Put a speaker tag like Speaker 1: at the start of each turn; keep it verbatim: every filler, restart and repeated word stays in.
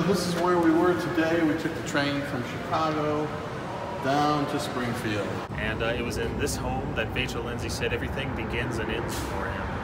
Speaker 1: this is where we were today. We took the train from Chicago down to Springfield.
Speaker 2: And uh, it was in this home that Vachel Lindsay said everything begins and ends for him.